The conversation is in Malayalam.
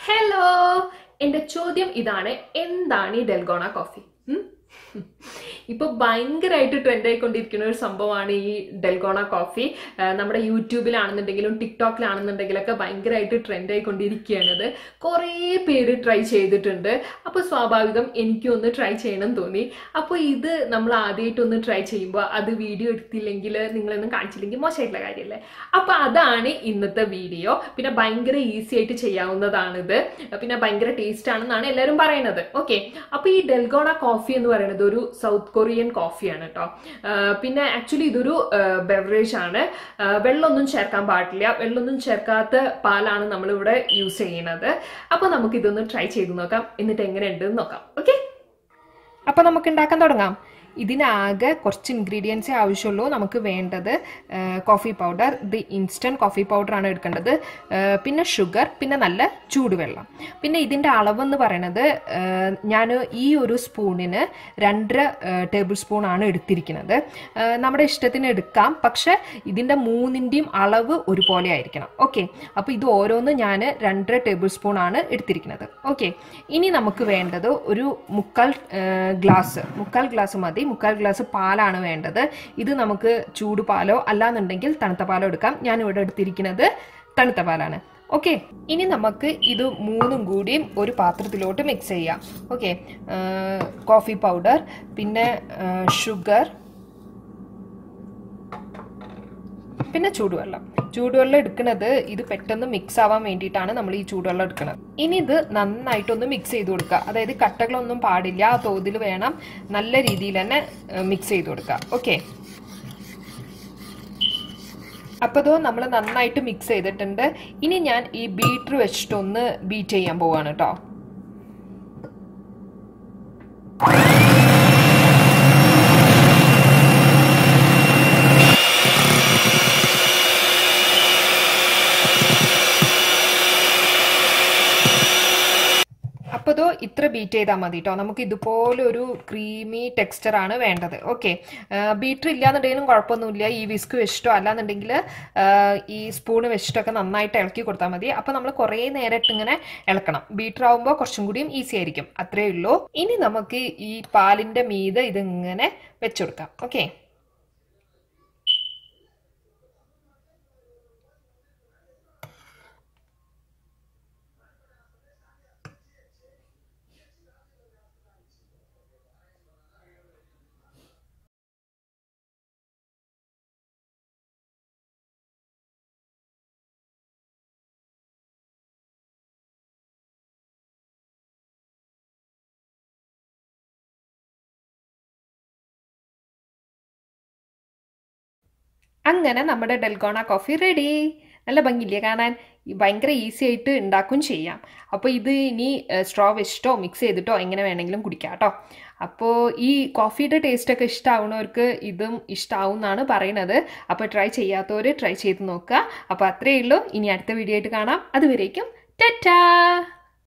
ഹലോ, എൻ്റെ ചോദ്യം ഇതാണ്, എന്താണ് ഈ ഡെൽഗോണ കോഫി? ഇപ്പോൾ ഭയങ്കരമായിട്ട് ട്രെൻഡ് ആയിക്കൊണ്ടിരിക്കുന്ന ഒരു സംഭവമാണ് ഈ ഡെൽഗോണ കോഫി. നമ്മുടെ യൂട്യൂബിലാണെന്നുണ്ടെങ്കിലും ടിക്ടോക്കിലാണെന്നുണ്ടെങ്കിലൊക്കെ ഭയങ്കരമായിട്ട് ട്രെൻഡ് ആയിക്കൊണ്ടിരിക്കുകയാണത്. കുറേ പേര് ട്രൈ ചെയ്തിട്ടുണ്ട്. അപ്പോൾ സ്വാഭാവികം എനിക്കൊന്ന് ട്രൈ ചെയ്യണം തോന്നി. അപ്പോൾ ഇത് നമ്മൾ ആദ്യമായിട്ടൊന്ന് ട്രൈ ചെയ്യുമ്പോൾ അത് വീഡിയോ എടുത്തില്ലെങ്കിൽ നിങ്ങളൊന്നും കാണിച്ചില്ലെങ്കിൽ മോശമായിട്ടുള്ള കാര്യമല്ലേ. അപ്പോൾ അതാണ് ഇന്നത്തെ വീഡിയോ. പിന്നെ ഭയങ്കര ഈസി ആയിട്ട് ചെയ്യാവുന്നതാണിത്. പിന്നെ ഭയങ്കര ടേസ്റ്റ് ആണെന്നാണ് എല്ലാവരും പറയുന്നത്. ഓക്കെ, അപ്പോൾ ഈ ഡെൽഗോണ കോഫി എന്ന് പറയുന്നത് ഒരു സൗത്ത് കൊറിയൻ കോഫിയാണ് കേട്ടോ. പിന്നെ ആക്ച്വലി ഇതൊരു ബെവറേജ് ആണ്. വെള്ളമൊന്നും ചേർക്കാൻ പാടില്ല. വെള്ളമൊന്നും ചേർക്കാത്ത പാലാണ് നമ്മളിവിടെ യൂസ് ചെയ്യുന്നത്. അപ്പോൾ നമുക്ക് ഇതൊന്ന് ട്രൈ ചെയ്ത് നോക്കാം, എന്നിട്ട് എങ്ങനെയുണ്ടെന്ന് നോക്കാം. ഓക്കെ, അപ്പോൾ നമുക്ക് ഉണ്ടാക്കാൻ തുടങ്ങാം. ഇതിനാകെ കുറച്ച് ഇൻഗ്രീഡിയൻസേ ആവശ്യമുള്ളൂ. നമുക്ക് വേണ്ടത് കോഫി പൗഡർ, ഇത് ഇൻസ്റ്റൻറ്റ് കോഫി പൗഡറാണ് എടുക്കേണ്ടത്. പിന്നെ ഷുഗർ, പിന്നെ നല്ല ചൂടുവെള്ളം. പിന്നെ ഇതിൻ്റെ അളവെന്ന് പറയണത് ഞാൻ ഈ ഒരു സ്പൂണിന് 2.5 ടേബിൾ സ്പൂണാണ് എടുത്തിരിക്കുന്നത്. നമ്മുടെ ഇഷ്ടത്തിന് എടുക്കാം, പക്ഷെ ഇതിൻ്റെ 3ൻ്റെയും അളവ് ഒരുപോലെ ആയിരിക്കണം. ഓക്കെ, അപ്പോൾ ഇത് ഓരോന്ന് ഞാൻ 2.5 ടേബിൾ സ്പൂണാണ് എടുത്തിരിക്കുന്നത്. ഓക്കെ, ഇനി നമുക്ക് വേണ്ടത് ഒരു മുക്കാൽ ഗ്ലാസ് മതി. മുക്കാൽ ഗ്ലാസ് പാലാണ് വേണ്ടത്. ഇത് നമുക്ക് ചൂട് പാലോ അല്ലാന്നുണ്ടെങ്കിൽ തണുത്ത പാലോ എടുക്കാം. ഞാനിവിടെ എടുത്തിരിക്കുന്നത് തണുത്ത പാലാണ്. ഓക്കെ, ഇനി നമുക്ക് ഇത് 3ഉം കൂടിയും ഒരു പാത്രത്തിലോട്ട് മിക്സ് ചെയ്യാം. ഓക്കെ, കോഫി പൗഡർ, പിന്നെ ഷുഗർ, പിന്നെ ചൂടുവെള്ളം എടുക്കുന്നത് ഇത് പെട്ടെന്ന് മിക്സ് ആവാൻ വേണ്ടിയിട്ടാണ് നമ്മൾ ഈ ചൂടുവെള്ളം എടുക്കുന്നത്. ഇനി ഇത് നന്നായിട്ടൊന്ന് മിക്സ് ചെയ്ത് കൊടുക്കുക. അതായത് കട്ടകളൊന്നും പാടില്ല, ആ തോതിൽ വേണം നല്ല രീതിയിൽ തന്നെ മിക്സ് ചെയ്ത് കൊടുക്കുക. ഓക്കെ, അപ്പോൾ ഇതോ നമ്മൾ നന്നായിട്ട് മിക്സ് ചെയ്തിട്ടുണ്ട്. ഇനി ഞാൻ ഈ ബീറ്റർ വെച്ചിട്ടൊന്ന് ബീറ്റ് ചെയ്യാൻ പോവാണ് കേട്ടോ. അപ്പോൾ ഇതോ ഇത്ര ബീറ്റ് ചെയ്താൽ മതി കേട്ടോ. നമുക്ക് ഇതുപോലെ ഒരു ക്രീമി ടെക്സ്ചറാണ് വേണ്ടത്. ഓക്കെ, ബീറ്റർ ഇല്ലാന്നുണ്ടെങ്കിലും കുഴപ്പമൊന്നുമില്ല. ഈ വിസ്ക് വെച്ചിട്ടോ അല്ലാന്നുണ്ടെങ്കിൽ ഈ സ്പൂണ് വെച്ചിട്ടൊക്കെ നന്നായിട്ട് ഇളക്കി കൊടുത്താൽ മതി. അപ്പോൾ നമ്മൾ കുറേ നേരിട്ട് ഇങ്ങനെ ഇളക്കണം. ബീറ്റർ ആകുമ്പോൾ കുറച്ചും കൂടിയും ഈസി ആയിരിക്കും. അത്രയേ ഉള്ളൂ. ഇനി നമുക്ക് ഈ പാലിൻ്റെ മീതെ ഇതിങ്ങനെ വെച്ചുകൊടുക്കാം. ഓക്കെ, അങ്ങനെ നമ്മുടെ ഡെൽഗോണ കോഫി റെഡി. നല്ല ഭംഗിയില്ലേ കാണാൻ? ഭയങ്കര ഈസി ആയിട്ട് ഉണ്ടാക്കുകയും ചെയ്യാം. അപ്പോൾ ഇത് ഇനി സ്ട്രോ വെച്ചിട്ടോ മിക്സ് ചെയ്തിട്ടോ എങ്ങനെ വേണമെങ്കിലും കുടിക്കാം കേട്ടോ. അപ്പോൾ ഈ കോഫിയുടെ ടേസ്റ്റൊക്കെ ഇഷ്ടമാവുന്നവർക്ക് ഇതും ഇഷ്ടമാവും എന്നാണ് പറയുന്നത്. അപ്പോൾ ട്രൈ ചെയ്യാത്തവർ ട്രൈ ചെയ്ത് നോക്കുക. അപ്പോൾ അത്രയേ ഉള്ളൂ. ഇനി അടുത്ത വീഡിയോ ആയിട്ട് കാണാം. അതുവരേക്കും ടാറ്റാ.